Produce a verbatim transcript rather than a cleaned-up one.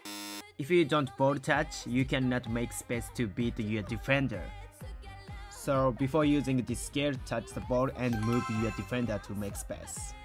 If you don't ball touch, you cannot make space to beat your defender. So before using this skill, touch the ball and move your defender to make space.